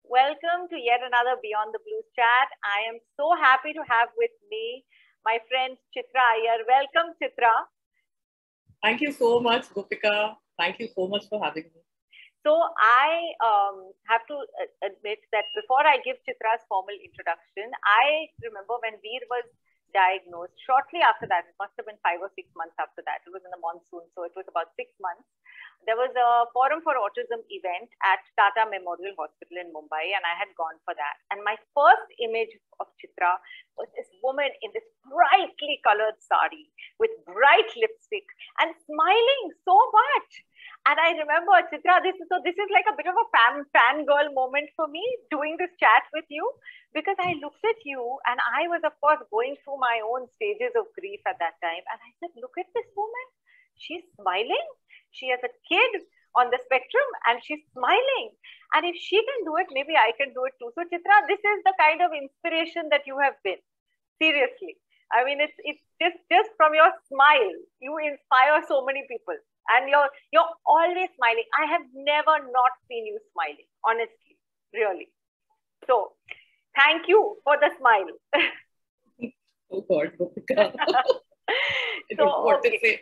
Welcome to yet another Beyond the Blues chat. I am so happy to have with me my friend Chitra Iyer. Welcome, Chitra. Thank you so much, Gopika. Thank you so much for having me. So I have to admit that before I give Chitra's formal introduction, I remember when Veer was diagnosed, shortly after that, it must have been 5 or 6 months after that, it was in the monsoon, so it was about 6 months, there was a Forum for Autism event at Tata Memorial Hospital in Mumbai, and I had gone for that. And my first image of Chitra was this woman in this brightly colored sari with bright lipstick and smiling so much. And I remember, Chitra, this is like a bit of a fangirl moment for me doing this chat with you, because I looked at you and I was, of course, going through my own stages of grief at that time. And I said, look at this woman. She's smiling. She has a kid on the spectrum and she's smiling. And if she can do it, maybe I can do it too. So, Chitra, this is the kind of inspiration that you have been. Seriously. I mean, it's just from your smile, you inspire so many people. And you're always smiling. I have never not seen you smiling, honestly, really. So, thank you for the smile. Oh God, Gopika. So, what to say?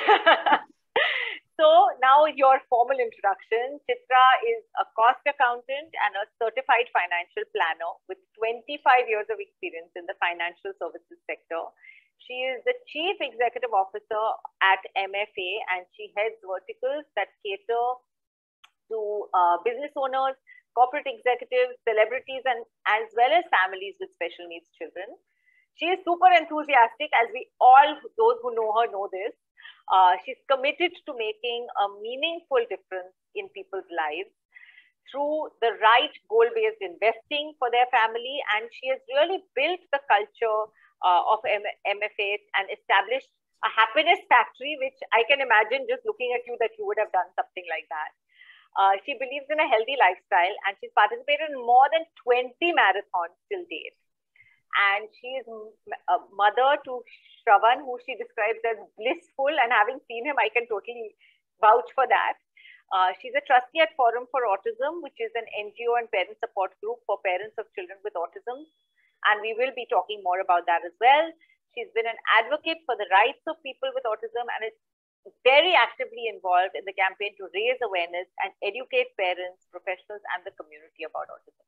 So now your formal introduction. Chitra is a cost accountant and a certified financial planner with 25 years of experience in the financial services sector. She is the Chief Executive Officer at MFA, and she heads verticals that cater to business owners, corporate executives, celebrities, and as well as families with special needs children. She is super enthusiastic, as we all, those who know her, know this. She's committed to making a meaningful difference in people's lives through the right goal-based investing for their family. And she has really built the culture of MFA and established a happiness factory, which I can imagine just looking at you that you would have done something like that. She believes in a healthy lifestyle, and she's participated in more than 20 marathons till date. And she is a mother to Shravan, who she describes as blissful, and having seen him, I can totally vouch for that. She's a trustee at Forum for Autism, which is an NGO and parent support group for parents of children with autism. And we will be talking more about that as well. She's been an advocate for the rights of people with autism and is very actively involved in the campaign to raise awareness and educate parents, professionals, and the community about autism.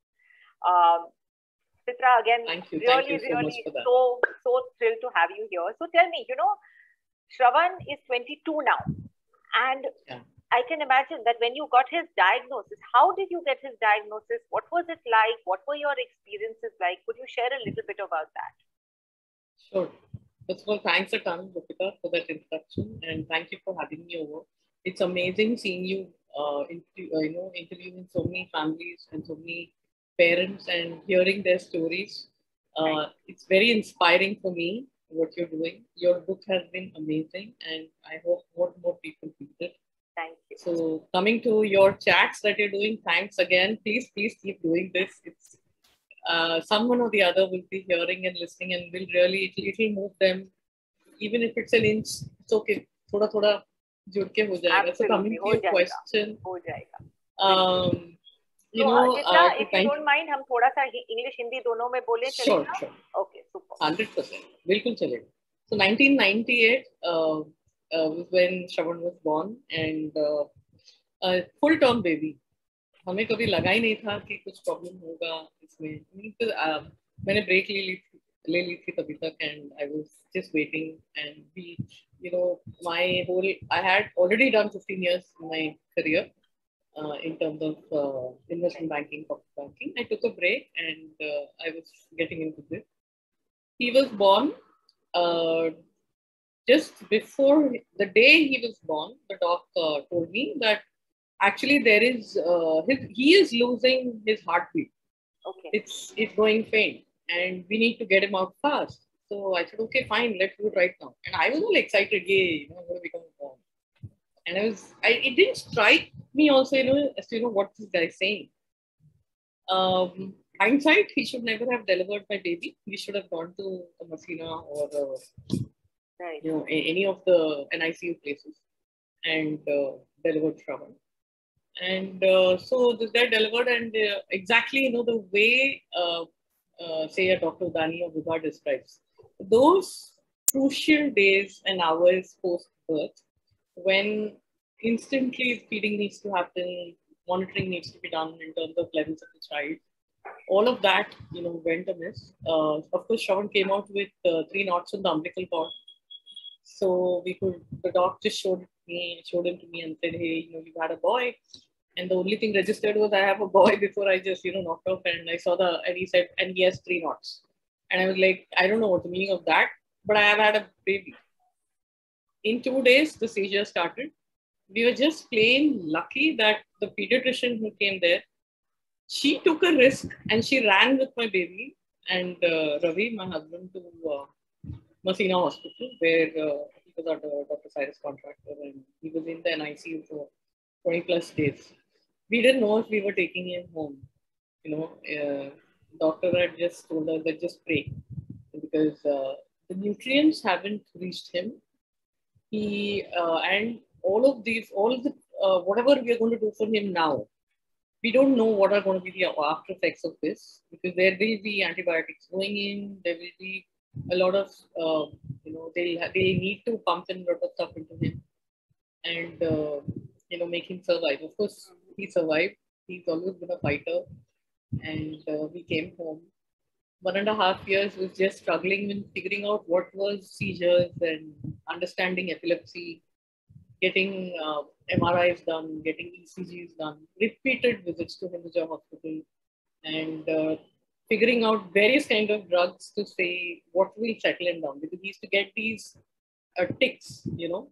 Chitra, again, really so thrilled to have you here. So tell me, Shravan is 22 now, and I can imagine that when you got his diagnosis, how did you get his diagnosis? What was it like? What were your experiences like? Could you share a little bit about that? Sure. First of all, thanks a ton, Gopika, for that introduction, and thank you for having me over. It's amazing seeing you, interviewing so many families and so many parents and hearing their stories. It's very inspiring for me what you're doing. Your book has been amazing, and I hope more people read it. Thank you. So coming to your chats that you're doing, thanks again. Please keep doing this. It's someone or the other will be hearing and listening, and will really it'll move them, even if it's an inch. It's okay. Thoda जुड़ के हो जाएगा. So coming to your question, हो जाएगा. Chitra, if you don't mind, हम थोड़ा सा English Hindi दोनों में बोले चलेगा? Sure. Okay, super. 100%. बिल्कुल चलेगा. So 1998 was when Shravan was born, and a full-term baby. हमें कभी लगा ही नहीं था कि कुछ प्रॉब्लम होगा इसमें. मैंने ब्रेक ले ली थी तभी तक, and I was just waiting, and I had already done 15 years in my career in terms of investment banking, corporate banking. I took a break, and I was getting into this. He was born just before the day he was born. The doc told me that actually there is he is losing his heartbeat. Okay. It's going faint, and we need to get him out fast. So I said, okay, fine, let's do it right now. And I was all excited, yay, I'm going to become a mom. And it didn't strike me also, as to what's this guy saying. Hindsight, he should never have delivered my baby. We should have gone to a Masina or any of the NICU places and delivered Shravan. And so this guy delivered, and exactly, the way, say, a Dr. Udani or Vibha describes, those crucial days and hours post birth, when instantly feeding needs to happen, monitoring needs to be done in terms of levels of the child, all of that, went amiss. Of course, Shravan came out with 3 knots in the umbilical cord. So the doc just showed him to me and said, hey, you've had a boy. And the only thing registered was I have a boy before I just, knocked off. And I saw and he said, and he has 3 knots. And I was like, I don't know what the meaning of that, but I have had a baby. In 2 days, the seizure started. We were just plain lucky that the pediatrician who came there, she took a risk and she ran with my baby and Ravi, my husband, to Masina Hospital, where he was under Dr. Cyrus contractor, and he was in the NICU for 20 plus days. We didn't know if we were taking him home. Doctor had just told us that just pray, because the nutrients haven't reached him. And all of the whatever we are going to do for him now, we don't know what are going to be the after effects of this, because there will be antibiotics going in. There will be a lot of, they need to pump in a lot of stuff into him and, make him survive. Of course, he survived. He's always been a fighter. And we came home. 1.5 years was just struggling with figuring out what was seizures and understanding epilepsy, getting MRIs done, getting ECGs done, repeated visits to Hinduja Hospital, and figuring out various kind of drugs to say what will settle him down, because he used to get these tics,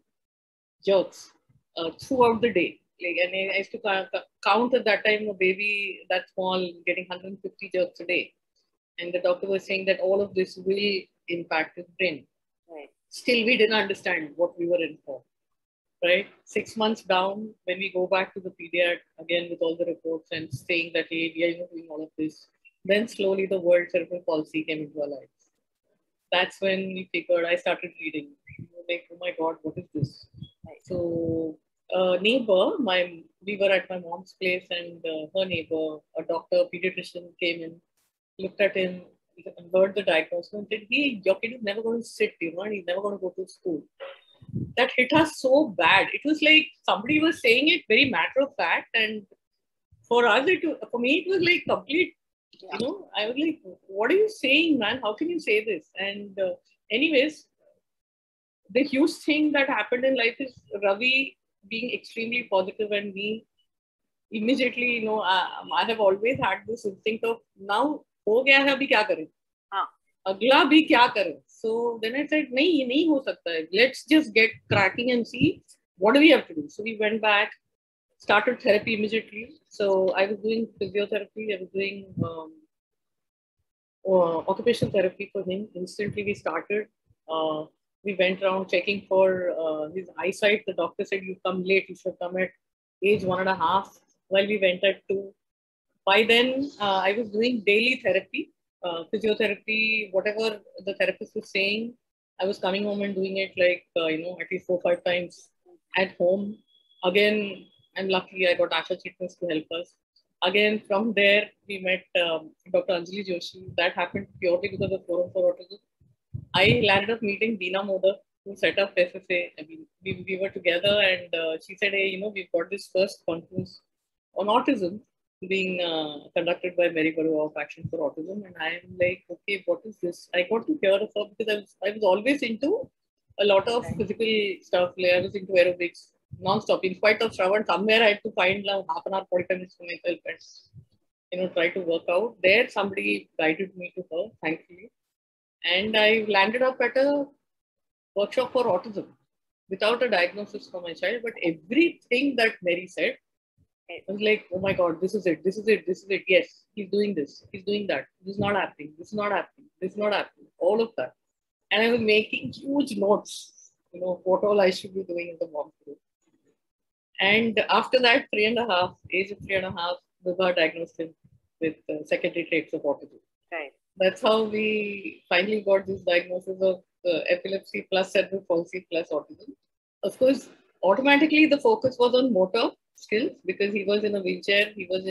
jerks throughout the day. And I used to count at that time a baby that small getting 150 jerks a day. And the doctor was saying that all of this will impact his brain. Right. Still, we didn't understand what we were in for. Right? 6 months down, when we go back to the pediatric again with all the reports and saying that, hey, we are doing all of this, then slowly the word cerebral palsy came into our lives. That's when we figured, I started reading. Like, oh my God, what is this? Right. So, neighbor, we were at my mom's place, and her neighbor, a doctor, pediatrician, came in, looked at him, heard the diagnosis, and said, hey, your kid is never going to sit, and he's never going to go to school. That hit us so bad. It was like somebody was saying it very matter of fact, and for us, for me, it was like complete. Yeah. I was like, "What are you saying, man? How can you say this?" And anyways, the huge thing that happened in life is Ravi being extremely positive, and me immediately, I have always had this instinct of now, हो गया है, अभी क्या करें? अगला भी क्या करें? So then I said, नहीं, ये नहीं हो सकता है. Let's just get cracking and see what do we have to do. So we went back, started therapy immediately. So I was doing physiotherapy. I was doing occupational therapy for him. Instantly we started. We went around checking for his eyesight. The doctor said, you come late. You should come at age 1.5. Well, we went at 2. By then, I was doing daily therapy. Physiotherapy, whatever the therapist was saying, I was coming home and doing it like, at least 4-5 times at home. Again, I'm lucky I got Asha Chitnis to help us. Again, from there, we met Dr. Anjali Joshi. That happened purely because of Forum for Autism. I landed up meeting Deena Modak, who set up FFA. I mean, we were together, and she said, hey, we've got this first conference on autism being conducted by Mary Barua of Action for Autism, and I'm like, okay, what is this? I got to hear of her because I was always into a lot of physical stuff. Like I was into aerobics non-stop. In spite of Shravan, somewhere I had to find half an hour, 45 minutes for myself and try to work out. There, somebody guided me to her, thankfully, and I landed up at a workshop for autism without a diagnosis for my child. But everything that Mary said, I was like, oh my God, this is it, this is it, this is it. Yes, he's doing this, he's doing that. This is not happening, this is not happening, this is not happening. All of that. And I was making huge notes, what all I should be doing in the mom group. And after that, age of 3.5, Vibha diagnosed him with secondary traits of autism. Right. That's how we finally got this diagnosis of epilepsy plus cerebral palsy plus autism. Of course, automatically the focus was on motor. skills because he was in a wheelchair.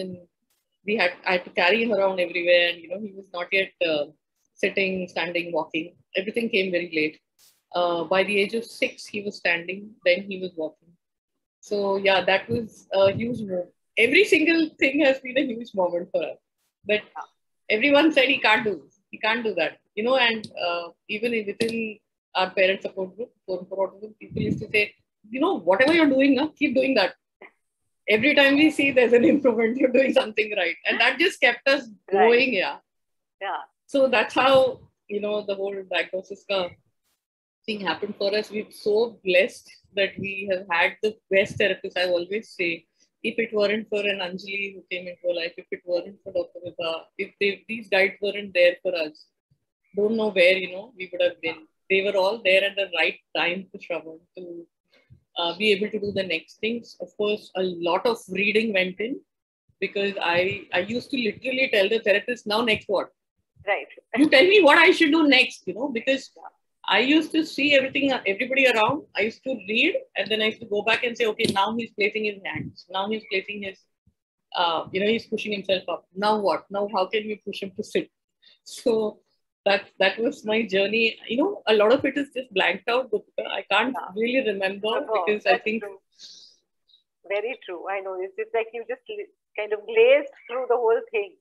I had to carry him around everywhere, and he was not yet sitting, standing, walking. Everything came very late. By the age of 6, he was standing. Then he was walking. So yeah, that was a huge move. Every single thing has been a huge moment for us. But everyone said he can't do this. He can't do that. And even within our parent support group, Forum for Autism, people used to say, whatever you're doing, keep doing that. Every time we see there's an improvement, you're doing something right. And that just kept us going. Right. Yeah. So that's how, the whole diagnosis thing happened for us. We're so blessed that we have had the best therapists. I always say, if it weren't for an Anjali who came into our life, if it weren't for Dr. Vibha, if these guides weren't there for us, don't know where, we would have been. They were all there at the right time for Shravan to be able to do the next things. Of course, a lot of reading went in because I used to literally tell the therapist, now next what? Right. You tell me what I should do next, because I used to see everybody around. I used to read, and then I used to go back and say, okay, now he's placing his hands. Now he's placing his, he's pushing himself up. Now what? Now how can we push him to sit? So that was my journey. A lot of it is just blanked out. I can't really remember because I think. True. Very true. I know. It's just like you just kind of glazed through the whole thing.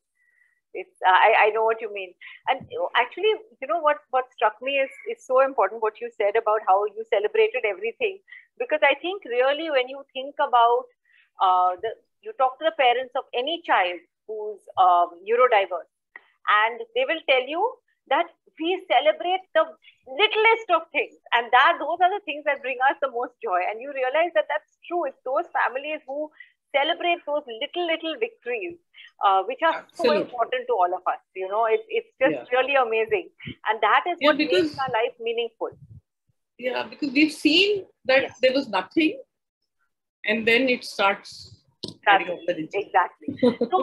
I know what you mean. And actually, what struck me is so important what you said about how you celebrated everything. Because I think really when you think about you talk to the parents of any child who's neurodiverse, and they will tell you that we celebrate the littlest of things, and those are the things that bring us the most joy. And you realize that that's true. It's those families who celebrate those little victories, which are so important to all of us. It's just really amazing, and that is what makes our life meaningful. Yeah, because we've seen that there was nothing, and then it starts. Exactly.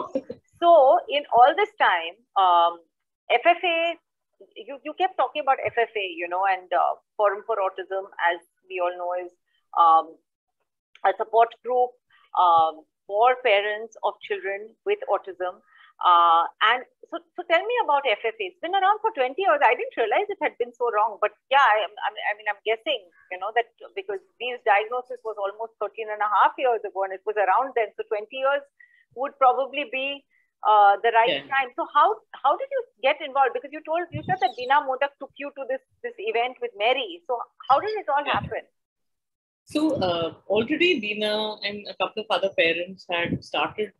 So in all this time, FFA, you kept talking about FFA, and Forum for Autism, as we all know, is a support group for parents of children with autism. And so tell me about FFA. It's been around for 20 years. I didn't realize it had been so wrong. But yeah, I'm guessing, that because these diagnosis was almost 13 and a half years ago, and it was around then. So 20 years would probably be the right time. So how did you get involved? Because you said that Beena Modak took you to this event with Mary. So how did it all happen? So already Beena and a couple of other parents had started,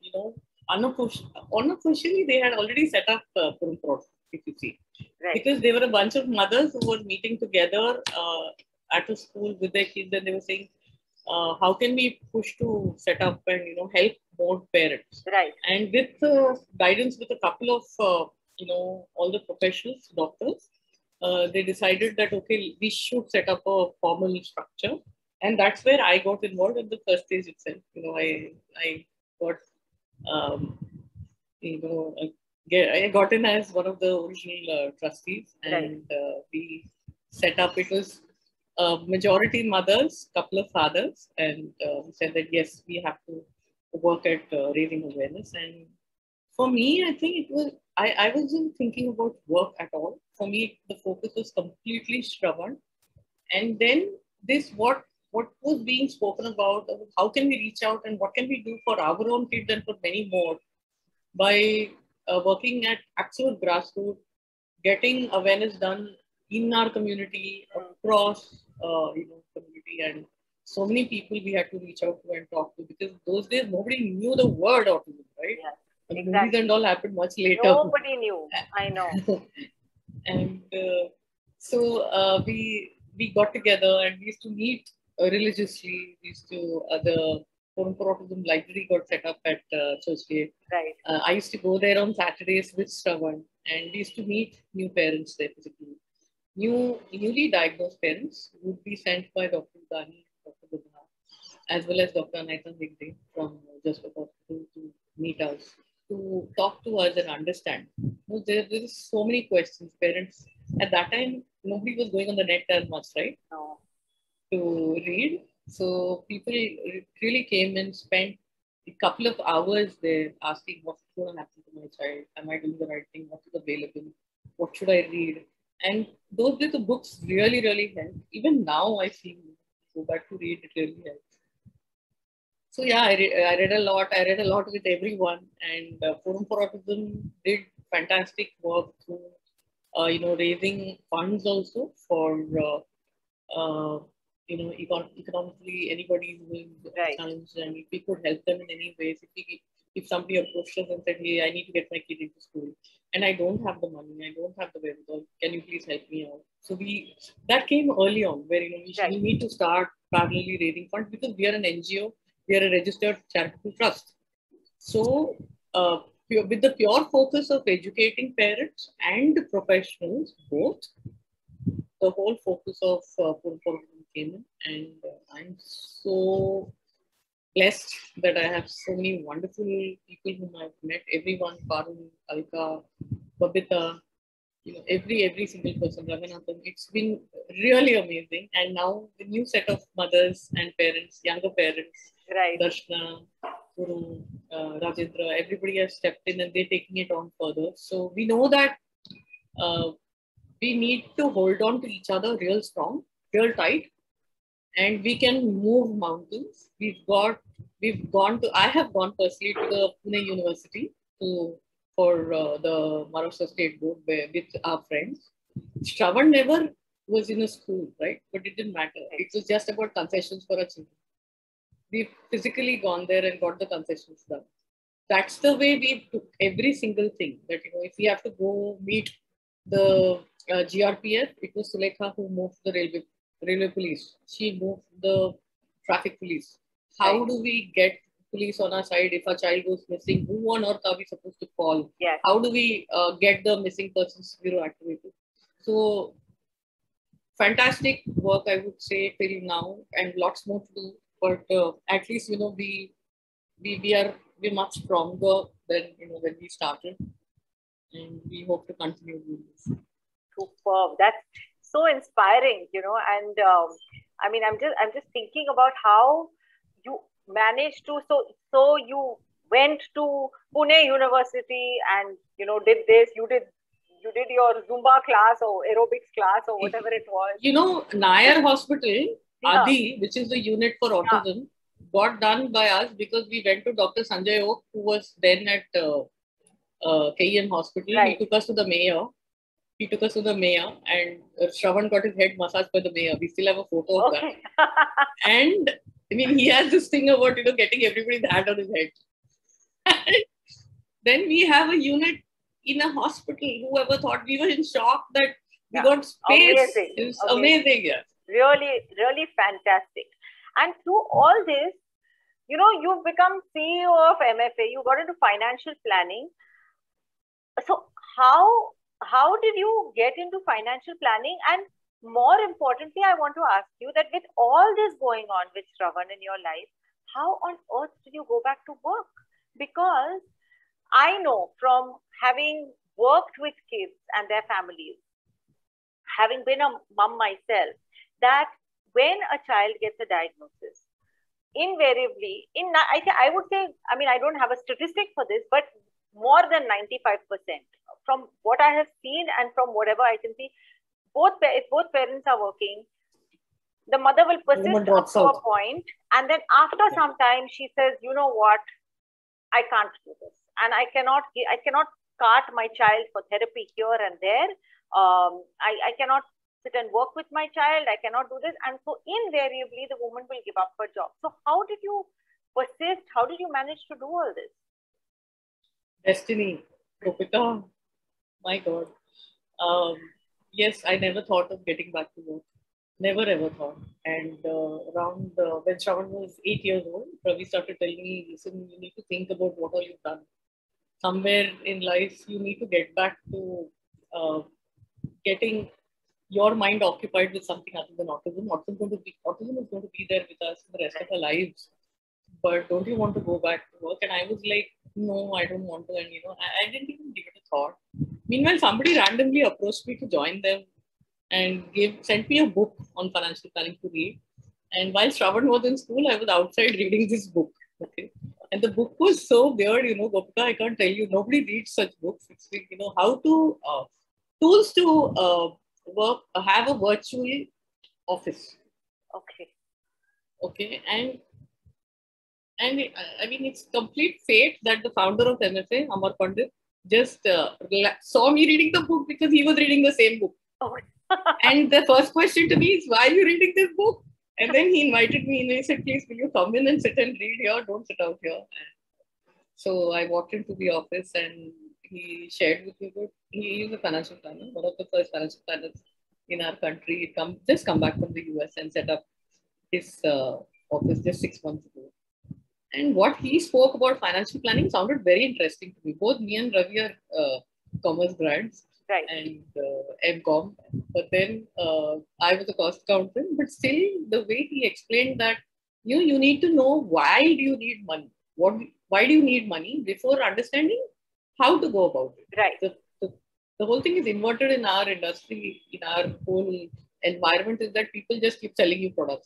unofficially they had already set up Forum for Autism, if you see. Right. Because there were a bunch of mothers who were meeting together at a school with their kids, and they were saying, how can we push to set up and, help more parents? Right. And with guidance with a couple of, all the professionals, doctors, they decided that, okay, we should set up a formal structure. And that's where I got involved in the first stage itself. I got, I got in as one of the original trustees, and we set up. It was majority mothers, couple of fathers, and we said that yes, we have to work at raising awareness. And for me, I think it was I wasn't thinking about work at all. For me, the focus was completely Shravan, and then what was being spoken about, how can we reach out and what can we do for our own kids and for many more by working at absolute grassroots, getting awareness done in our community, across community, and so many people we had to reach out to and talk to, because those days nobody knew the word autism, right? Yes, exactly. Movies and all happened much later. Nobody knew. I know. And so we got together and we used to meet religiously. We used to the Forum for Autism library got set up at Churchgate. Right. I used to go there on Saturdays with Shravan, and we used to meet new parents there physically. Newly diagnosed parents would be sent by Dr. Dani, Dr. Vibha, as well as Dr. Anaita Hegde from Just Hospital to meet us, to talk to us and understand. There is so many questions. Parents, at that time, nobody was going on the net as much, right? No. To read. So people really came and spent a couple of hours there asking what's going to happen to my child. Am I doing the right thing? What is available? What should I read? And those little books really, really help. Even now, I feel go back to read, it really helps. So yeah, I read a lot. I read a lot with everyone, and Forum for Autism did fantastic work through, raising funds also for, economically anybody who is Right. challenged, and if we could help them in any ways, if somebody approached us and said, "Hey, I need to get my kid into school, and I don't have the money, I don't have the wherewithal, can you please help me out?" So that came early on, where Right. we need to start parallelly raising funds because we are an NGO, we are a registered charitable trust. So, with the pure focus of educating parents and professionals, both, the whole focus of Purple came in, and I'm so blessed that I have so many wonderful people whom I've met. Everyone, Parul, Alka, Babita, every single person, Raghunathan. It's been really amazing. And now the new set of mothers and parents, younger parents, Right. Darshna, Guru, Rajendra, everybody has stepped in and they're taking it on further. So we know that uh, we need to hold on to each other real strong, real tight, and we can move mountains. I have gone personally to the Pune University for the Maharashtra State Board with our friends. Shravan never was in a school, right? But it didn't matter. It was just about concessions for our children. We've physically gone there and got the concessions done. That's the way we took every single thing. That if we have to go meet the GRPF, it was Sulekha who moved the railway police. She moved the traffic police. How do we get police on our side if a child goes missing? Who on earth are we supposed to call? Yes. How do we get the missing persons bureau activated? So fantastic work, I would say, till now, and lots more to do. But at least we're much stronger than when we started, and we hope to continue doing this. Superb. That's so inspiring, and I mean, I'm just thinking about how you managed to. So you went to Pune University and did this. You did your Zumba class or aerobics class or whatever it was. Nayar Hospital, Adi, which is the unit for autism, got done by us because we went to Dr. Sanjay Oak, who was then at KEM Hospital. Right. He took us to the mayor. And Shravan got his head massaged by the mayor. We still have a photo of that. And I mean, he has this thing about getting everybody's hand on his head. Then we have a unit in a hospital. Whoever thought? We were in shock that we got space. Amazing. It's amazing, yeah. Really, really fantastic. And through all this, you've become CEO of MFA. You got into financial planning. So how did you get into financial planning? And more importantly, I want to ask you that with all this going on with Shravan in your life, how on earth did you go back to work? Because I know from having worked with kids and their families, having been a mom myself, that when a child gets a diagnosis, invariably, I would say, I mean, I don't have a statistic for this, but more than 95%, from what I have seen and from whatever I can see, if both parents are working, the mother will persist up to a point, and then after some time, she says, "You know what? I can't do this, and I cannot cart my child for therapy here and there. I cannot sit and work with my child. I cannot do this." And so invariably, the woman will give up her job. So how did you persist? How did you manage to do all this? Destiny, Gopika, my God. Yes, I never thought of getting back to work. Never ever thought. And around when Shravan was 8 years old, Ravi started telling me, "Listen, you need to think about what all you've done. Somewhere in life, you need to get back to getting your mind occupied with something other than autism. Autism is going to be there with us for the rest of our lives. But don't you want to go back to work?" And I was like, "No, I don't want to." And I didn't even give it a thought. Meanwhile, somebody randomly approached me to join them and sent me a book on financial planning to read. And while Shravan was in school, I was outside reading this book. Okay. And the book was so weird, Gopika, I can't tell you. Nobody reads such books. It's like, how to, tools to work, have a virtual office. Okay. Okay. And I mean, it's complete fate that the founder of MFA, Amar Pandit, just saw me reading the book because he was reading the same book. Oh. And the first question to me is, why are you reading this book? And then he invited me and he said, please, will you come in and sit and read here? Don't sit out here. So I walked into the office and he shared with me that he is a financial planner, one of the first financial planners in our country. Just come back from the US and set up his office just 6 months ago. And what he spoke about financial planning sounded very interesting to me. Both me and Ravi are commerce grads, right, and MCom. But then I was a cost accountant. But still, the way he explained that, you need to know why do you need money? Why do you need money before understanding how to go about it? Right. The whole thing is inverted in our industry, in our whole environment, is that people just keep selling you products.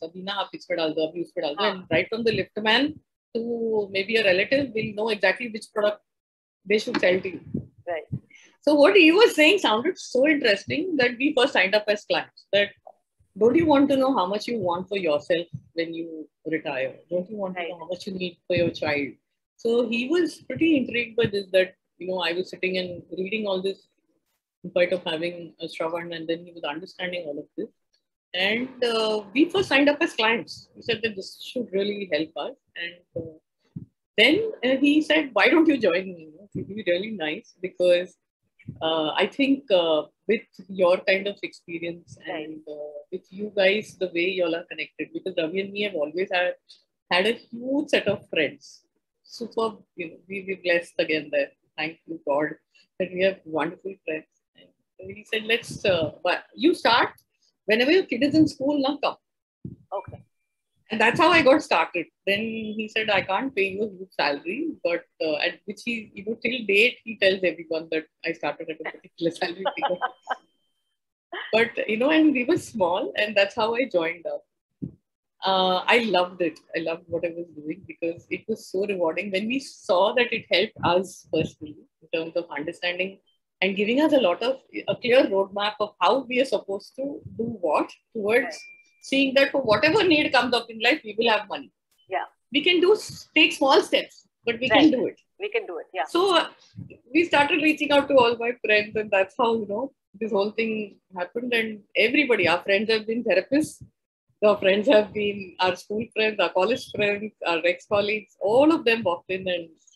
And right from the lift man to maybe a relative will know exactly which product they should sell to you. Right. So what he was saying sounded so interesting that we first signed up as clients. That don't you want to know how much you want for yourself when you retire? Don't you want to know how much you need for your child? So he was pretty intrigued by this, that, I was sitting and reading all this in spite of having a Shravan, and then he was understanding all of this. And we first signed up as clients. We said that this should really help us. And then he said, why don't you join me? It would be really nice because I think with your kind of experience and with you guys, the way you all are connected, because Ravi and me have always had a huge set of friends. Super, we're blessed again there. Thank you, God, that we have wonderful friends. And he said, let's, you start whenever your kid is in school, now come. Okay. And that's how I got started. Then he said, I can't pay you a huge salary, but at which he, till date, he tells everyone that I started at a particular salary figure. But, and we were small, and that's how I joined up. I loved it. I loved what I was doing because it was so rewarding when we saw that it helped us personally in terms of understanding and giving us a clear roadmap of how we are supposed to do what towards seeing that for whatever need comes up in life, we will have money. Yeah. We can take small steps, but we can do it. We can do it, yeah. So we started reaching out to all my friends, and that's how, this whole thing happened. And everybody, our friends have been therapists. Our friends have been our school friends, our college friends, our ex-colleagues, all of them walked in.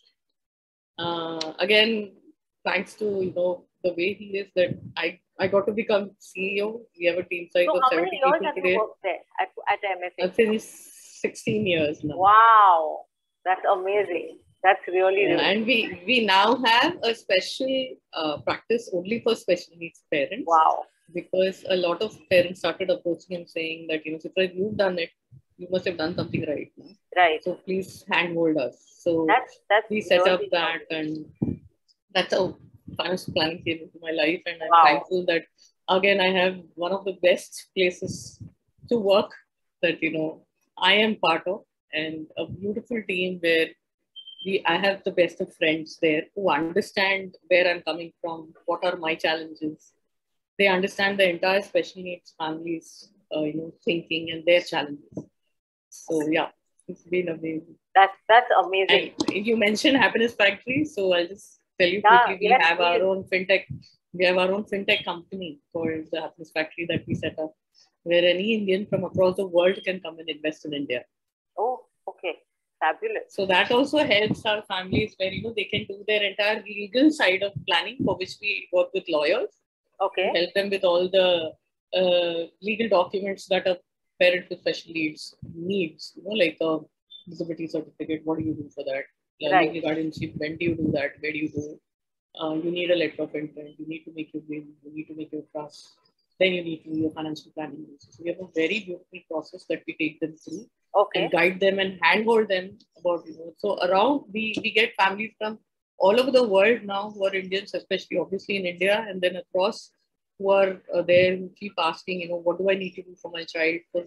And again, thanks to, the way he is, that I got to become CEO. We have a team size of 70 people today. So how many years have you worked there at MFA? I've finished 16 years now. Wow, that's amazing. That's really, really. And we now have a special practice only for special needs parents. Wow. Because a lot of parents started approaching and saying that, Chitra, you've done it. You must have done something right now. Right. So please handhold us. So that's we set up that, and that's how financial planning came into my life. And I'm thankful that, again, I have one of the best places to work that, I am part of, and a beautiful team where I have the best of friends there who understand where I'm coming from, what are my challenges. They understand the entire special needs families, thinking and their challenges. So yeah, it's been amazing. That's amazing. And you mentioned Happiness Factory, so I'll just tell you quickly. We have our own fintech. We have our own fintech company called the Happiness Factory that we set up, where any Indian from across the world can come and invest in India. Oh, okay. Fabulous. So that also helps our families where, they can do their entire legal side of planning, for which we work with lawyers. Okay. Help them with all the legal documents that a parent with special needs, like a disability certificate. What do you do for that? Legal guardianship. When do you do that? Where do you do? You need a letter of intent. You need to make your will. You need to make your trust. Then you need to do your financial planning. So we have a very beautiful process that we take them through. Okay. And guide them and handhold them about, So around, we get families from all over the world now who are Indians, especially obviously in India, and then across, who are there, who keep asking, what do I need to do for my child? Because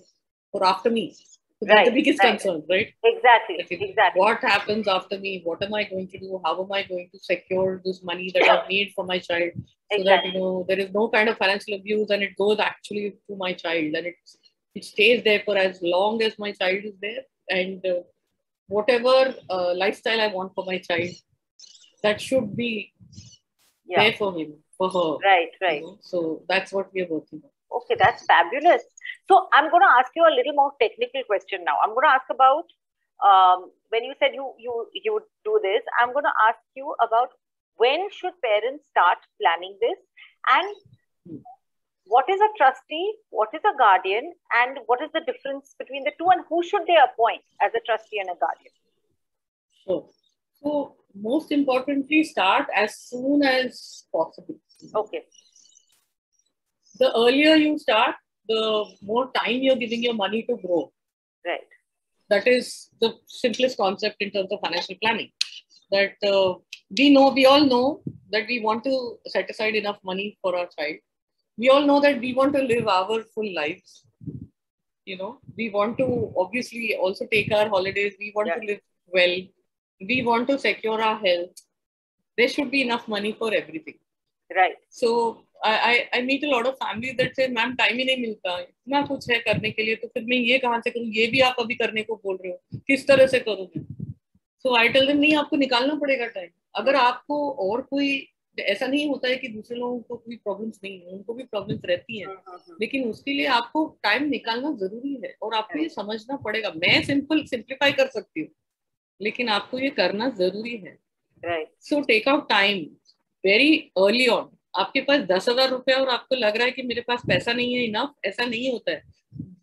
or after me. So Right, that's the biggest right. concern, right? Exactly, exactly. What happens after me? What am I going to do? How am I going to secure this money that I've made for my child, so that there is no kind of financial abuse and it goes actually to my child, and it stays there for as long as my child is there, and whatever lifestyle I want for my child, that should be there for him, for her. Right, right. So that's what we are working on. Okay, that's fabulous. So I'm going to ask you a little more technical question now. I'm going to ask about when you said you do this. I'm going to ask you about when should parents start planning this, and what is a trustee, what is a guardian, and what is the difference between the two, and who should they appoint as a trustee and a guardian? Sure. So most importantly, start as soon as possible. Okay. The earlier you start, the more time you're giving your money to grow. Right. That is the simplest concept in terms of financial planning. That we all know that we want to set aside enough money for our child. We all know that we want to live our full lives. We want to obviously also take our holidays. We want to live well. We want to secure our health. There should be enough money for everything. Right. So I meet a lot of families that say, ma'am time ही नहीं मिलता, इतना कुछ है करने के लिए, तो फिर मैं ये कहाँ से करूँ, ये भी आप अभी करने को बोल रहे हो, किस तरह से करूँगी? So I tell them, नहीं, आपको निकालना पड़ेगा टाइम. अगर आपको और कोई ऐसा नहीं होता है कि दूसरे लोगों को कोई प्रॉब्लम्स नहीं है, उनको भी प्रॉब्लम्स रहती हैं, लेकिन उसके लिए आपको टाइम निकालना जरूरी है और आपको ये समझना पड़ेगा. मैं सिंप्लीफाई कर सकती हूँ, लेकिन आपको ये करना जरूरी है. So take out time very early on. आपके पास 10,000 रुपए और आपको लग रहा है कि मेरे पास पैसा नहीं है इनफ, ऐसा नहीं होता है.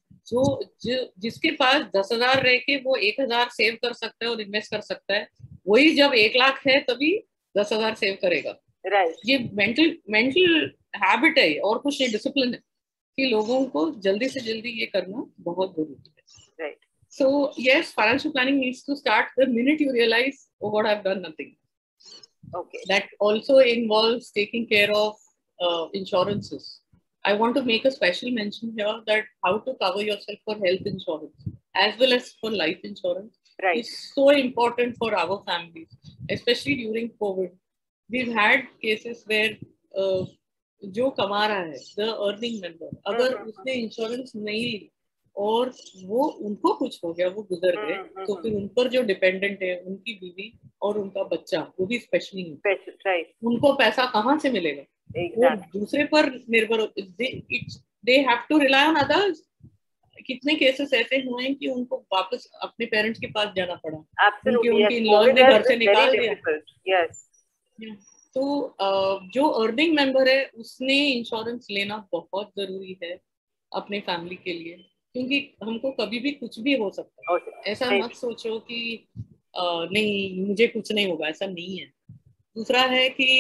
जिसके पास 10,000 रह के वो 1,000 सेव कर सकता है और इन्वेस्ट कर सकता है, वही जब 1 लाख है तभी 10,000 सेव करेगा. ये मेंटल हैबिट है और कुछ नहीं, डिसिप्लिन है कि लोगों को जल्दी से जल्दी ये करना बहुत जरूरी है. So yes, financial planning needs to start the minute you realize, oh God, I've done nothing. Okay. That also involves taking care of insurances. I want to make a special mention here that how to cover yourself for health insurance as well as for life insurance is so important for our families, especially during COVID. We've had cases where जो कमा रहा है, the earning member, अगर उसने insurance नहीं ली और वो उनको कुछ हो गया, वो गुजर गए, तो फिर उन पर जो डिपेंडेंट है, उनकी बीवी और उनका बच्चा, वो भी स्पेशली उनको पैसा कहाँ से मिलेगा? वो दूसरे पर निर्भर. They have to rely on others. कितने केसेस ऐसे हुए हैं कि उनको वापस अपने पेरेंट्स के पास जाना पड़ा, क्योंकि उनके इन-लॉज ने घर से निकाल दिया. तो जो अर्निंग मेंबर है उसने इंश्योरेंस लेना बहुत जरूरी है अपने फैमिली के लिए, क्योंकि हमको कभी भी कुछ भी हो सकता है. ऐसा मत सोचो कि नहीं मुझे कुछ नहीं होगा, ऐसा नहीं है. दूसरा है कि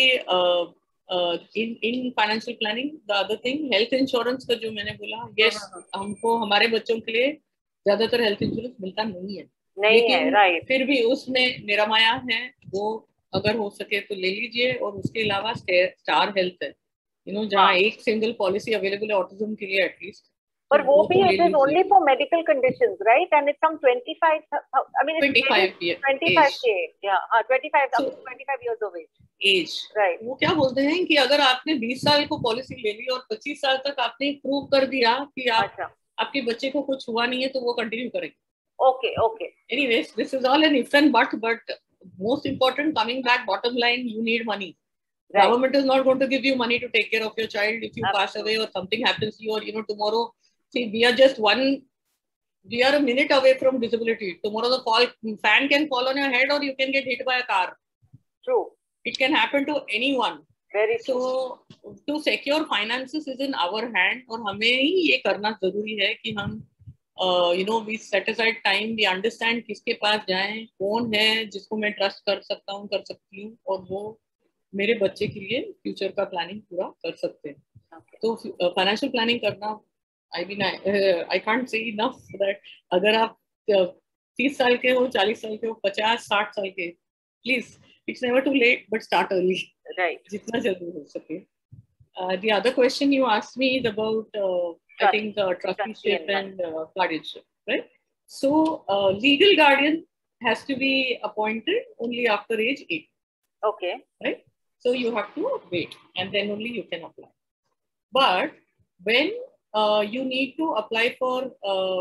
in financial planning the other thing, health insurance का जो मैंने बोला, यस, हमको हमारे बच्चों के लिए ज्यादातर हेल्थ इंश्योरेंस मिलता नहीं है, लेकिन फिर भी उसमें मेरा माया है, वो अगर हो सके तो ले लीजिए. और उसके अलावा स्टार हेल्थ है, जहाँ एक सिंगल पॉलिसी अवेलेबल है ऑटिज्म के लिए एटलीस्ट. But वो भी it is only for medical conditions, right? And it's some 25. I mean, it's 25K. Yeah, 25 up to 25 years of age. Right. वो क्या बोलते हैं कि अगर आपने 20 साल को पॉलिसी ले ली और 25 साल तक आपने प्रूव कर दिया कि आपके बच्चे को कुछ हुआ नहीं है, तो वो कंटिन्यू करेंगे. Okay, okay. Anyways, this is all an if and but most important, coming back, bottom line, you need money. Government is not going to give you money to take care of your child if you pass away or something happens to you, or tomorrow. See, we are a minute away from disability. Tomorrow the fan can fall on your head or you can get hit by a car. True. It can happen to anyone. Very true. So to secure finances is in our hand, और हमें ही ये करना जरूरी है कि हम we set aside time, we understand किसके पास जाएं, कौन है जिसको मैं ट्रस्ट कर सकता हूँ, कर सकती हूँ, और वो मेरे बच्चे के लिए फ्यूचर का प्लानिंग पूरा कर सकते हैं. तो फाइनेंशियल प्लानिंग करना, I mean, I can't say enough that अगर आप 30 साल के हो, 40 साल के हो, 50, 60 साल के, please, it's never too late, but start early. Right. जितना जल्दी हो सके. The other question you asked me is about I think trusteeship and and guardianship, right? So legal guardian has to be appointed only after age 8. Okay. Right? So you have to wait and then only you can apply. But when you need to apply for,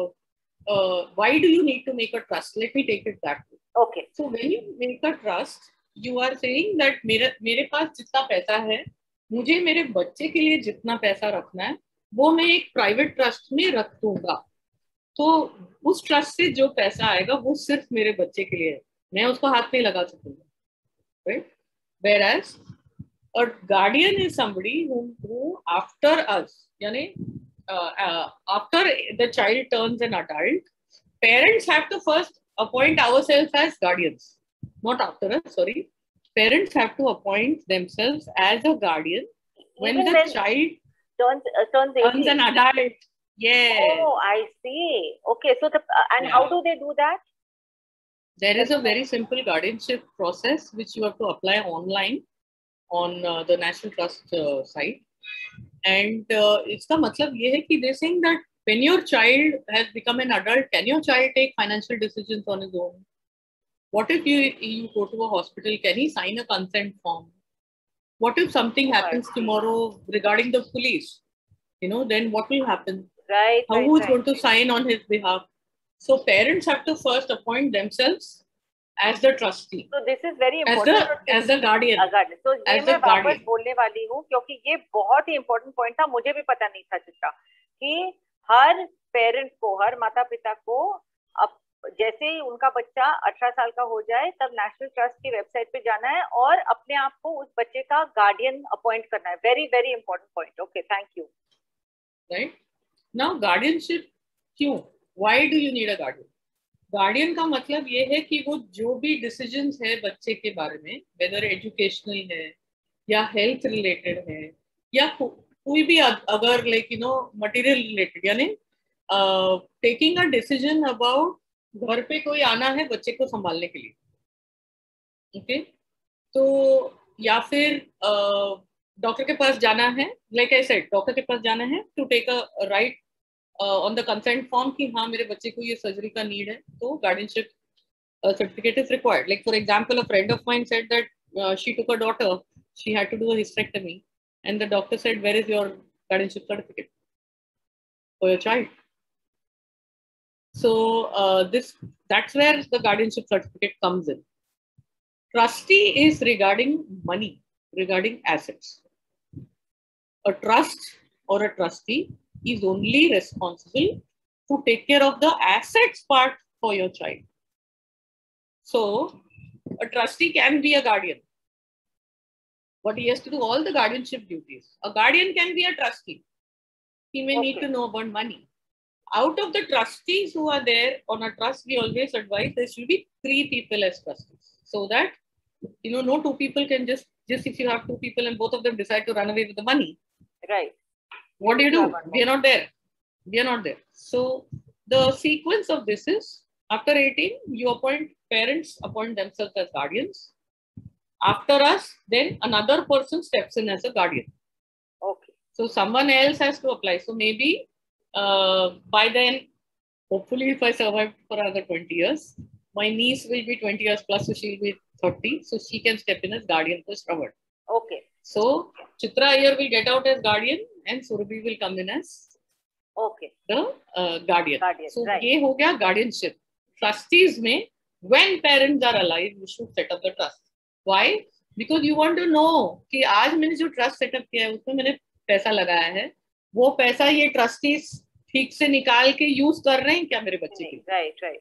why do you need to make a trust? Let me take it that way. Okay. So when you make a trust, you are saying that मेरे पास जितना पैसा है, मुझे मेरे बच्चे के लिए जितना पैसा रखना है, वो मैं एक प्राइवेट ट्रस्ट में रख दूंगा. तो उस ट्रस्ट से जो पैसा आएगा वो सिर्फ मेरे बच्चे के लिए है, मैं उसको हाथ नहीं लगा सकूंगा. Right? Whereas a guardian is somebody who after us, yani, after the child turns an adult, parents have to first appoint ourselves as guardians. Not after us, sorry. Parents have to appoint themselves as a guardian when the child turns an adult. Yeah. Oh, I see. Okay, so how do they do that? There is a very simple guardianship process which you have to apply online on the National Trust site. And इसका मतलब ये है कि they're saying that when your child has become an adult, can your child take financial decisions on his own? What if you go to a hospital? Can he sign a consent form? What if something happens tomorrow regarding the police? Then what will happen? Right. Who is going to sign on his behalf? So parents have to first appoint themselves as the trustee. So this is very important. As the guardian. So ये मैं वापस बोलने वाली हूँ क्योंकि ये बहुत ही important point था, मुझे भी पता नहीं था चित्रा, कि हर पेरेंट को, हर माता पिता को अब जैसे ही उनका बच्चा 18 साल का हो जाए तब नेशनल ट्रस्ट की वेबसाइट पे जाना है और अपने आप को उस बच्चे का गार्डियन अपॉइंट करना है. Very very important point. Okay, thank you. Right. Now guardianship क्यों? Why do you need a guardian? Guardian का मतलब ये है कि वो जो भी डिसीजंस है बच्चे के बारे में, वेदर एजुकेशनल है या हेल्थ रिलेटेड है या कोई भी अगर मटेरियल रिलेटेड, यानी टेकिंग अ डिसीजन अबाउट घर पे कोई आना है बच्चे को संभालने के लिए, ओके, तो या फिर डॉक्टर के पास जाना है, लाइक आई सेड, डॉक्टर के पास जाना है to take a write on the consent form कि हाँ मेरे बच्चे को ये सर्जरी का नीड है, तो guardianship certificate is required. Like for example, a friend of mine said that she took a daughter, she had to do a hysterectomy, and the doctor said, "Where is your guardianship certificate for your child?" So that's where the guardianship certificate comes in. Trustee is regarding money, regarding assets. A trust or a trustee is only responsible to take care of the assets part for your child. So a trustee can be a guardian, but he has to do all the guardianship duties. A guardian can be a trustee. He may need to know about money. Out of the trustees who are there on a trust, we always advise there should be 3 people as trustees, so that no 2 people can just if you have 2 people and both of them decide to run away with the money, right? What do? We are not there. We are not there. So the sequence of this is, after 18, you parents appoint themselves as guardians. After us, then another person steps in as a guardian. Okay. So someone else has to apply. So maybe by then, hopefully if I survive for another 20 years, my niece will be 20 years plus, so she'll be 30. So she can step in as guardian for Shravan. Okay. So Chitra here will get out as guardian and Surabhi will come in as the guardian. So ये हो गया guardianship. Trustees में, when parents are alive, you should set up the trust. Why? Because you want to know कि आज मैंने जो trust set up किया है उसमें मैंने पैसा लगाया है, वो पैसा ये trustees ठीक से निकाल के use कर रहे हैं क्या मेरे बच्चे के? Right.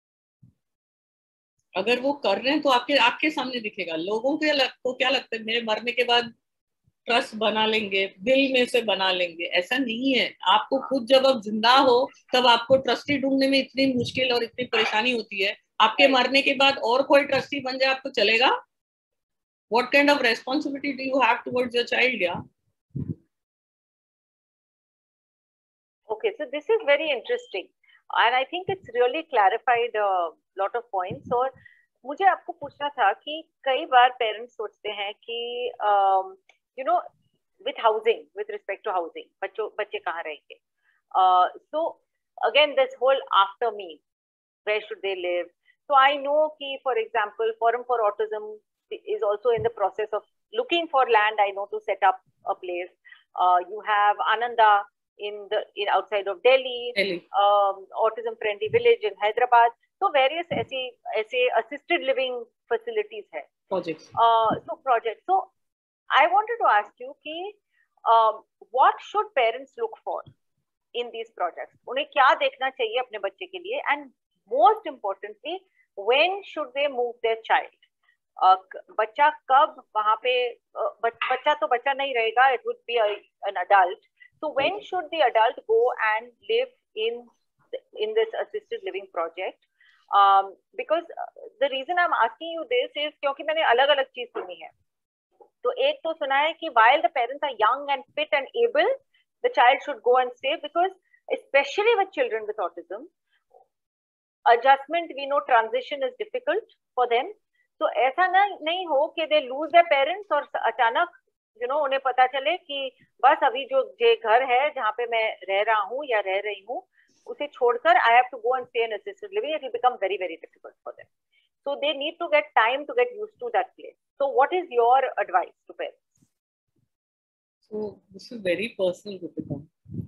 अगर वो कर रहे हैं तो आपके सामने दिखेगा. लोगों को क्या लगता है मेरे मरने के बाद ट्रस्ट बना लेंगे, दिल में से बना लेंगे. ऐसा नहीं है. आपको खुद जब आप जिंदा हो तब आपको ट्रस्टी ढूंढने में इतनी मुश्किल और इतनी परेशानी होती है. आपके मरने के बाद और कोई ट्रस्टी बन जाए आपको चलेगा? What kind of responsibility do you have towards your child? Yeah. Okay, so this is very interesting. And I think it's really clarified a lot of points. और मुझे आपको पूछना था कि कई बार पेरेंट्स सोचते हैं कि with housing, with respect to housing, बच्चे कहाँ रहेंगे. So again, this whole after me, where should they live? So I know ki, for example, Forum for Autism is also in the process of looking for land, I know, to set up a place. You have Ananda in outside of Delhi, autism friendly village in Hyderabad. So various ऐसे assisted living facilities hai. Projects. So I wanted to ask you कि what should parents look for in these projects? उन्हें क्या देखना चाहिए अपने बच्चे के लिए? And most importantly, when should they move their child? बच्चा कब वहाँ पे बच्चा तो बच्चा नहीं रहेगा, it would be an adult. So when should the adult go and live in this assisted living project? Because the reason I'm asking you this is क्योंकि मैंने अलग-अलग चीज सुनी है. तो एक तो सुना है कि while the parents are young and fit and able, the child should go and stay, because especially with children with autism, adjustment, we know transition is difficult for them. तो ऐसा नहीं हो कि they lose their parents और अचानक उन्हें पता चले कि बस अभी जो घर है जहाँ पे मैं रह रहा हूँ या रह रही हूँ उसे छोड़कर I have to go and stay in assisted living. It will become very, very difficult for them. So they need to get time to get used to that place. So what is your advice to parents? So this is very personal, Deepika.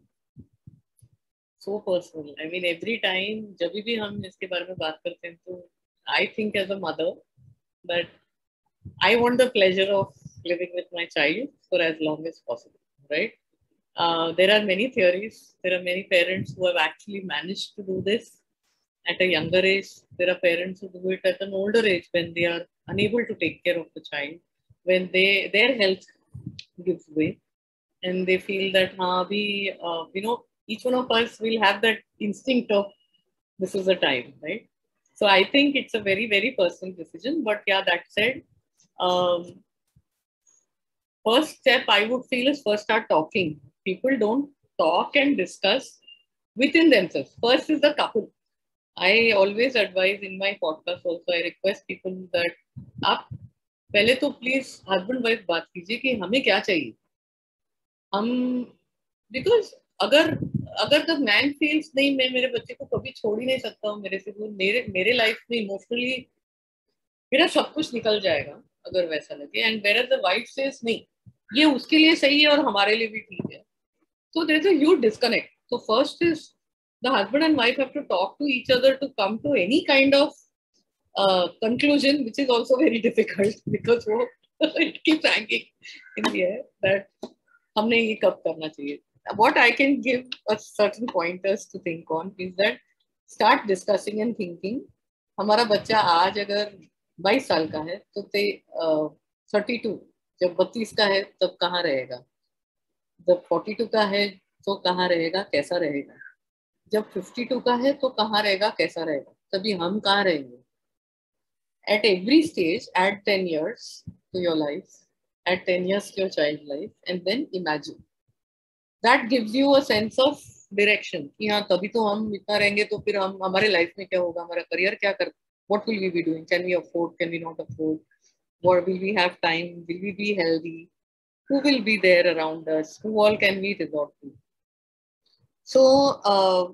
So personal. I mean, every time जब भी हम इसके बारे में बात करते हैं तो I think as a mother that I want the pleasure of living with my child for as long as possible, right? There are many theories. There are many parents who have actually managed to do this at a younger age. There are parents who do it at an older age when they are unable to take care of the child, when their health gives way, and they feel that each one of us will have that instinct of this is the time, right? So I think it's a very, very personal decision. But yeah, that said, first step I would feel is first start talking. People don't talk and discuss within themselves. First is the couple. I always advise in my podcast also, I request people that आप पहले तो please husband wife बात कीजिए कि हमें क्या चाहिए. Because अगर the man feels नहीं मैं मेरे बच्चे को कभी छोड़ ही नहीं सकता हूँ मेरे से, मेरे लाइफ में इमोशनली मेरा सब कुछ निकल जाएगा अगर वैसा लगे, and whereas the wife says नहीं ये उसके लिए सही है और हमारे लिए भी ठीक है, so there is a huge disconnect. So first is the husband and wife have to talk to each other to come to any kind of conclusion, which is also very difficult because it keeps hanging in the air that हमने ये कब करना चाहिए. What I can give a certain pointers to think on is that start discussing and thinking. हमारा बच्चा आज अगर 22 साल का है तो 32 जब 32 का है तब कहाँ रहेगा, जब 42 का है तो कहाँ रहेगा, कैसा रहेगा, जब 52 का है तो कहाँ रहेगा, कैसा रहेगा, तभी हम कहाँ रहेंगे. At every stage, add 10 years to your life, add 10 years to your child's life, and then imagine. That gives you a sense of direction. कि हाँ तभी तो हम इतना रहेंगे तो फिर हम हमारे लाइफ में क्या होगा, हमारा करियर क्या कर, what will we be doing, can we afford, can we not afford, what will we have time, will we be healthy, who will be there around us, who all can we resort to. So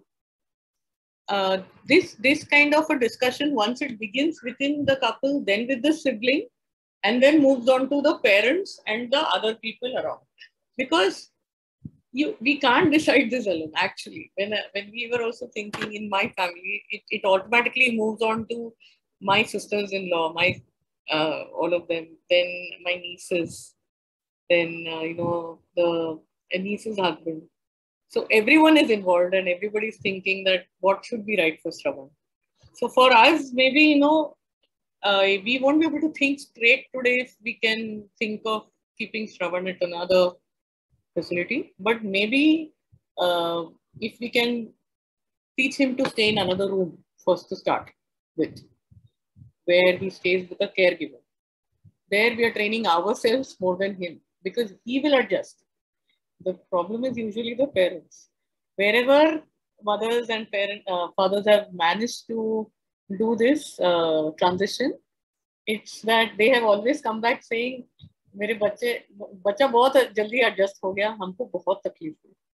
this kind of a discussion, once it begins within the couple, then with the sibling, and then moves on to the parents and the other people around, because we can't decide this alone. Actually, when we were also thinking in my family, it automatically moves on to my sisters-in-law, my all of them, then my nieces, then the niece's husband. So everyone is involved and everybody is thinking that what should be right for Shravan. So for us, maybe we won't be able to think straight today if we can think of keeping Shravan at another facility, but maybe if we can teach him to stay in another room first to start with, where he stays with a caregiver. There we are training ourselves more than him because he will adjust. The problem is usually the parents. Wherever mothers and fathers have managed to do this transition, it's that they have always come back saying, मेरे बच्चा बहुत जल्दी adjust हो गया, हमको बहुत तकलीफ हुई.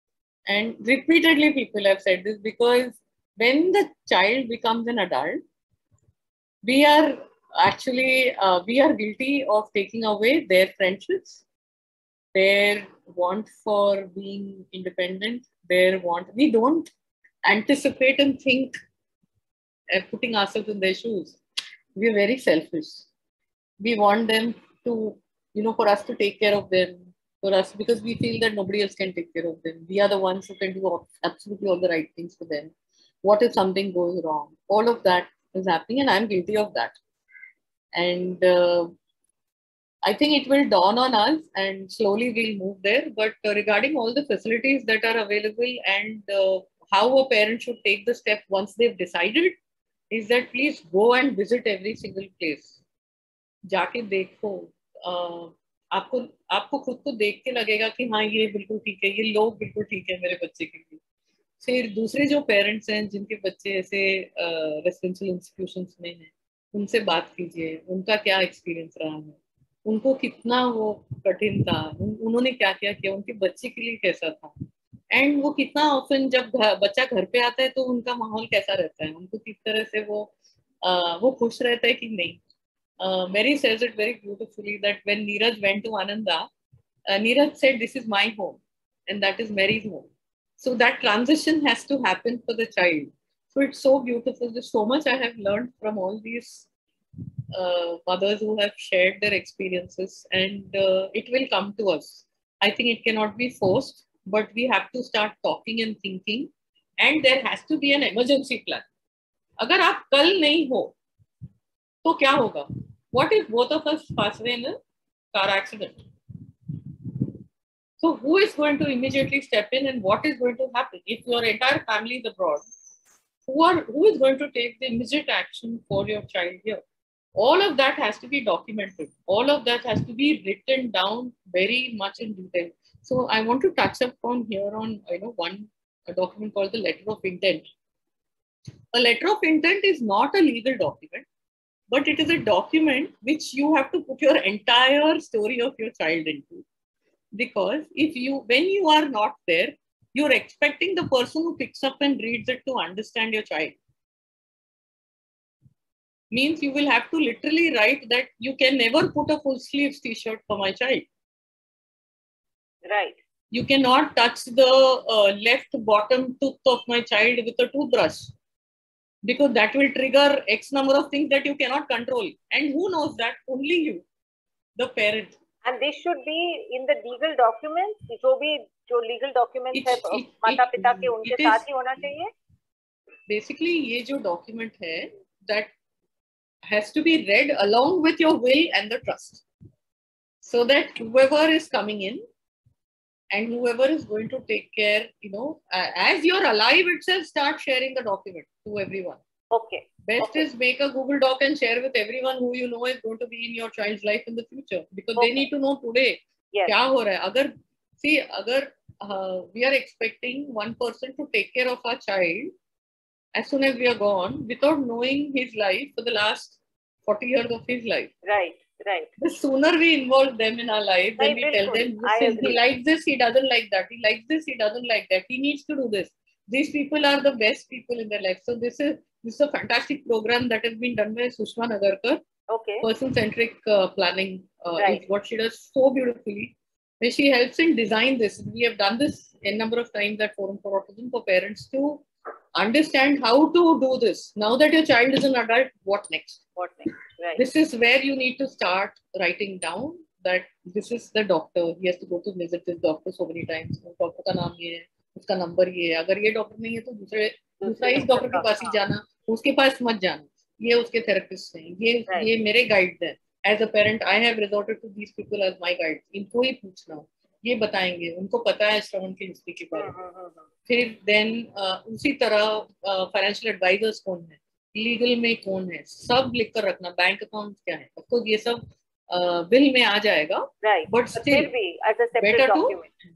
And repeatedly people have said this, because when the child becomes an adult, we are actually we are guilty of taking away their friendships, their want for being independent, their want. We don't anticipate and think, putting ourselves in their shoes. We are very selfish. We want them to, for us to take care of them, for us, because we feel that nobody else can take care of them. We are the ones who can do absolutely all the right things for them. What if something goes wrong? All of that is happening, and I'm guilty of that. And I think it will dawn on us, and slowly we'll move there. But regarding all the facilities that are available, and how a parent should take the step once they've decided, is that please go and visit every single place. जाके देखो, आपको आपको खुद को देख के लगेगा कि हाँ ये बिल्कुल ठीक है, ये लोग बिल्कुल ठीक है मेरे बच्चे के लिए. फिर दूसरे जो पेरेंट्स हैं जिनके बच्चे ऐसे रेसिडेंशियल इंस्टीट्यूशंस में हैं, उनसे बात कीजिए, उनका क्या एक्सपीरियंस रहा है, उनको कितना वो कठिन था, उन्होंने क्या क्या किया, उनके बच्चे के लिए कैसा था, एंड वो कितना ऑफन जब बच्चा घर पे आता है तो उनका माहौल कैसा रहता है, उनको किस तरह से वो खुश रहता है कि नहीं. Mary says it very beautifully that when Neeraj went to Ananda, Neeraj said, "This is my home," and that is Mary's home. So that transition has to happen for the child. So it's so beautiful. There's so much I have learned from all these mothers who have shared their experiences, and it will come to us. I think it cannot be forced, but we have to start talking and thinking, and there has to be an emergency plan. अगर आप कल नहीं हो तो क्या होगा? What if both of us pass away in a car accident? So who is going to immediately step in, and what is going to happen if your entire family is abroad? Who is going to take the immediate action for your child here? All of that has to be documented. All of that has to be written down very much in detail. So I want to touch upon here on a document called the letter of intent. A letter of intent is not a legal document, but it is a document which you have to put your entire story of your child into. Because when you are not there, you're expecting the person who picks up and reads it to understand your child. Means you will have to literally write that you can never put a full sleeves t-shirt for my child. Right. You cannot touch the left bottom tooth of my child with a toothbrush, because that will trigger X number of things that you cannot control. And who knows that? Only you, the parent. And they should be in the legal documents. जो legal documents है माता पिता के उनके साथ ही होना चाहिए. Basically, ये जो document है, that has to be read along with your will and the trust, so that whoever is coming in and whoever is going to take care, as you're alive itself, start sharing the document to everyone. Okay. Best is make a Google Doc and share with everyone who you know is going to be in your child's life in the future, because they need to know today. Yes. क्या हो रहा है? अगर we are expecting one person to take care of our child as soon as we are gone, without knowing his life for the last 40 years of his life. Right. The sooner we involve them in our life, then we tell them, listen, he likes this, he doesn't like that. He likes this, he doesn't like that. He needs to do this. These people are the best people in their life. So this is a fantastic program that has been done by Sushma Nagarkar. Okay. Person-centric planning is what she does so beautifully. Where she helps in design this. We have done this a number of times at Forum for Autism for parents to understand how to do this. Now that your child is an adult, what next? Right. This is where you need to start writing down that this is the doctor. He has to go to visit this doctor so many times. Doctor का नाम ये है, उसका number ये है. अगर ये doctor नहीं है तो दूसरा इस डॉक्टर के पास ही जाना, उसके पास मत जाना. ये उसके थेरेपिस्ट हैं. ये मेरे गाइड हैं. As a parent, I have resorted to these people as my guides. इनको ही पूछना, ये बताएंगे. उनको पता है श्रवण की हिस्ट्री के बारे में. फिर देन उसी तरह फाइनेंशियल एडवाइजर्स कौन है, लीगल में कौन है, सब लिख कर रखना. बैंक अकाउंट क्या है, ऑफ कोर्स ये सब बिल में आ जाएगा, but still as a separate document.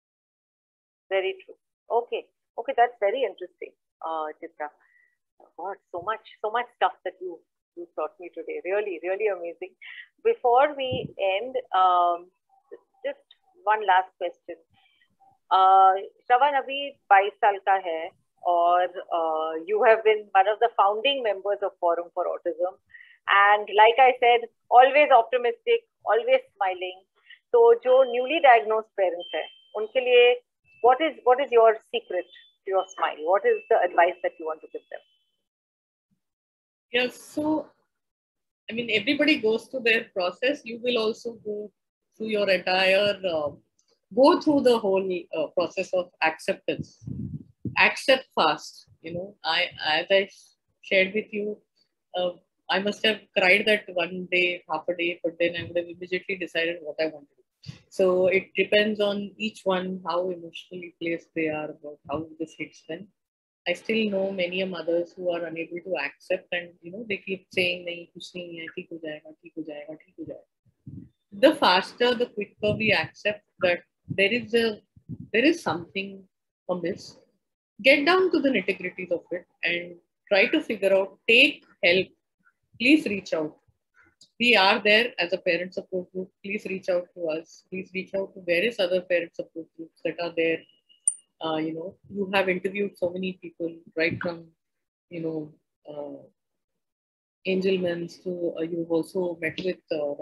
Very true. Okay, that's very interesting, Chitra. God, so much stuff that you taught me today. Really, really amazing. Before we end, just one last question. Shravan अभी 22 साल का है और you have been one of the founding members of Forum for Autism, and like I said, always optimistic, always smiling. तो जो newly diagnosed parents है उनके लिए what is your secret to your smile? What is the advice that you want to give them? Yes, so I mean, everybody goes through their process. You will also go through your entire, go through the whole process of acceptance. Accept fast. You know, as I shared with you, uh, I must have cried that one day, half a day, but then I would have immediately decided what I want to do. So it depends on each one how emotionally placed they are about how this hits them. I still know many mothers who are unable to accept, and they keep saying nahi kuch nahi hai, theek ho jayega, theek ho jayega, theek ho jayega. The faster, the quicker we accept that there is something amiss. Get down to the nitty-gritties of it and try to figure out, take help. Please reach out. We are there as a parent support group. Please reach out to us. Please reach out to various other parent support groups that are there. You have interviewed so many people, right from, Angel Men's to you've also met with,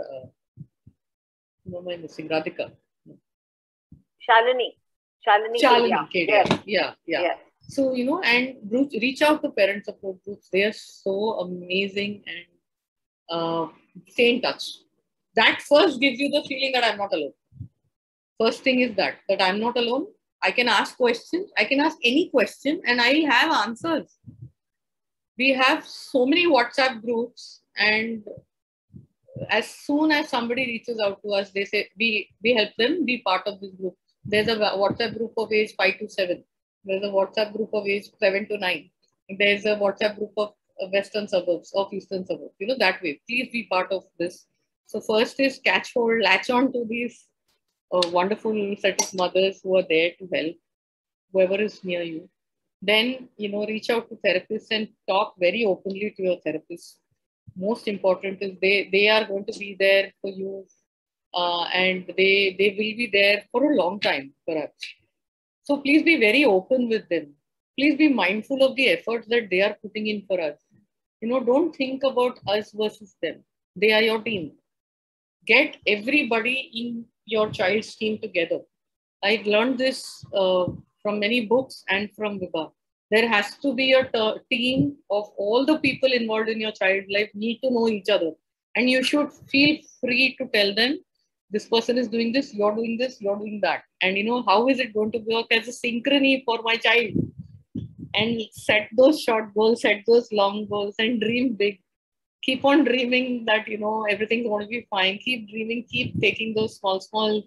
my missing Radhika. Shalini Kedia. Yes. Yeah. Yes. So, and groups, reach out to parent support groups. They are so amazing, and stay in touch. That first gives you the feeling that I'm not alone. First thing is that I'm not alone. I can ask questions. I can ask any question and I'll have answers. We have so many WhatsApp groups, and as soon as somebody reaches out to us, they say we help them be part of this group. There's a WhatsApp group of age 5 to 7. There's a WhatsApp group of age 7 to 9. There's a WhatsApp group of western suburbs, of eastern suburbs. That way. Please be part of this. So first is catch hold, latch on to these wonderful set of mothers who are there to help whoever is near you. Then, reach out to therapists and talk very openly to your therapist. Most important is they are going to be there for you, and they will be there for a long time, perhaps. So please be very open with them. Please be mindful of the efforts that they are putting in for us. Don't think about us versus them. They are your team. Get everybody in your child's team together. I learned this from many books and from Vibha. There has to be a team of all the people involved in your child life need to know each other. And you should feel free to tell them, this person is doing this, you're doing this, you're doing that. And how is it going to work as a synchrony for my child? And set those short goals, set those long goals, and dream big. Keep on dreaming that, everything's going to be fine. Keep dreaming, keep taking those small,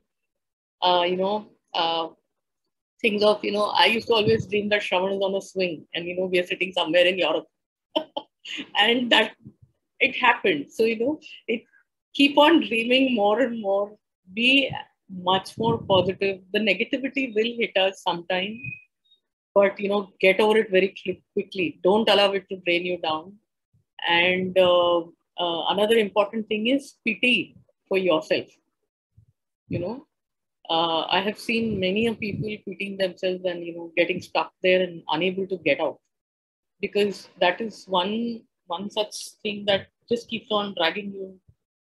things of, I used to always dream that Shravan is on a swing and, we are sitting somewhere in Europe. And that it happened. So, keep on dreaming more and more. Be much more positive. The negativity will hit us sometime, but, get over it very quickly. Don't allow it to drain you down. And another important thing is pity for yourself. I have seen many of people pitying themselves and getting stuck there and unable to get out, because that is one such thing that just keeps on dragging you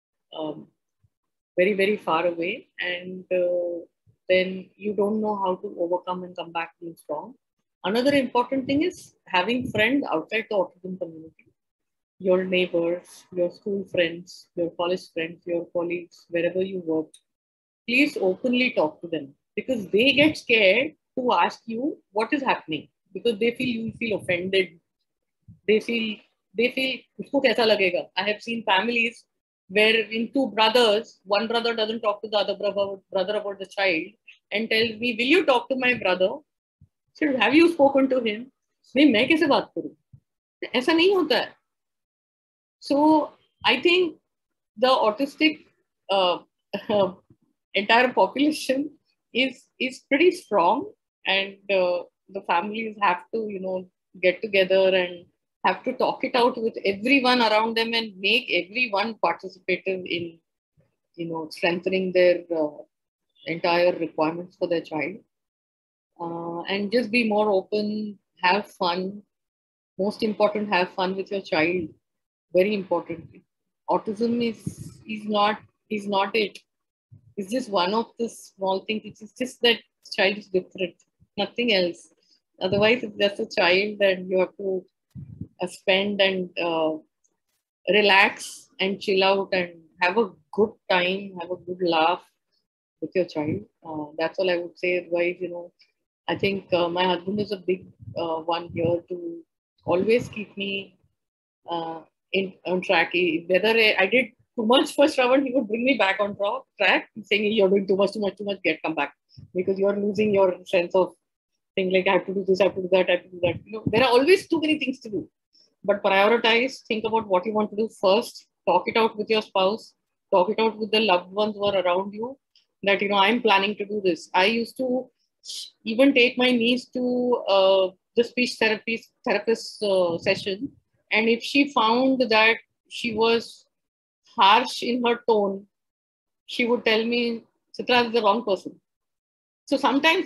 very, very far away, and then you don't know how to overcome and come back being strong. Another important thing is having friends outside the autism community. Your neighbors, your school friends, your college friends, your colleagues, wherever you work. Please openly talk to them, because they get scared to ask you what is happening, because they feel you feel offended. They feel usko kaisa lagega. I have seen families where in two brothers, one brother doesn't talk to the other brother about the child and tells me, will you talk to my brother? I said, have you spoken to him? मैं कैसे बात करूं? ऐसा नहीं होता है. So I think the autistic entire population is pretty strong, and the families have to get together and have to talk it out with everyone around them and make everyone participative in strengthening their entire requirements for their child. and just be more open, have fun. Most important, have fun with your child. Very important. Autism is not it. It's just one of the small things. It's just that child is different. Nothing else. Otherwise, it's just a child, and you have to spend and relax and chill out and have a good time, have a good laugh with your child. That's all I would say. Otherwise, I think my husband is a big one here to always keep me in on track. Whether I did too much for Shravan, he would bring me back on track, saying you're doing too much, come back because you're losing your sense of thing. Like I have to do this, I have to do that, I have to do that. There are always too many things to do, but prioritize. Think about what you want to do first. Talk it out with your spouse. Talk it out with the loved ones who are around you. That I'm planning to do this. I used to even take my niece to the speech therapist session, and if she found that she was harsh in her tone, she would tell me, Chitra is the wrong person. So sometimes,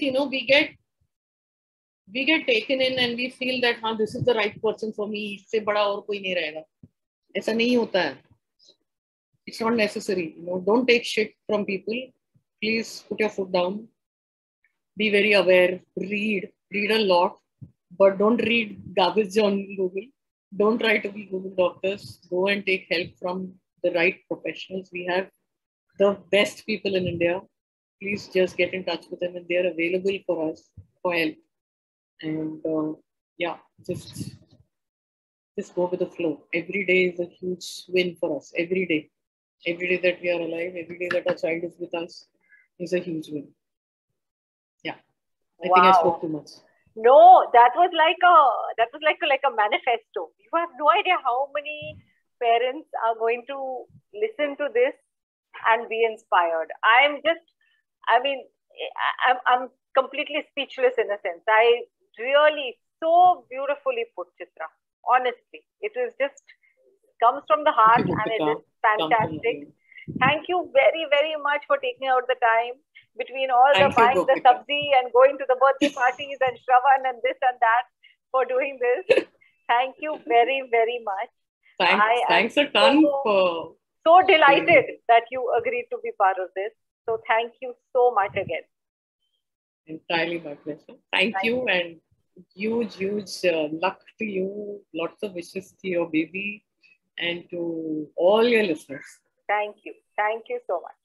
we get taken in and we feel that, this is the right person for me. इससे बड़ा और कोई नहीं रहेगा. ऐसा नहीं होता है. It's not necessary. Don't take shit from people. Please put your foot down. Be very aware. Read a lot, but don't read garbage on Google. Don't try to be Google doctors. Go and take help from the right professionals. We have the best people in India. Please just get in touch with them, and they are available for us for help. And just go with the flow. Every day is a huge win for us. Every day that we are alive, every day that our child is with us is a huge win. Yeah, I think I spoke too much. No, that was like a manifesto. You have no idea how many parents are going to listen to this and be inspired. I'm completely speechless in a sense. I really so beautifully put, Chitra. Honestly, it was just comes from the heart and it is fantastic. Thank you very, very much for taking out the time between all the buying the sabzi and going to the birthday parties and Shravan and this and that for doing this. Thank you very, very much. Thanks a ton for... So delighted that you agreed to be part of this. So thank you so much again. Entirely my pleasure. Thank you and huge luck to you. Lots of wishes to your baby and to all your listeners. Thank you. Thank you so much.